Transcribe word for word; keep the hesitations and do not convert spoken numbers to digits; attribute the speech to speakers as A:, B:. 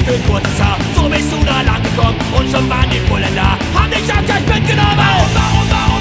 A: für kurzes Haar. So bist du da lang gekommen und schon waren die Bullen da. Haben dich am Gleich mitgenommen. Warum, warum, warum?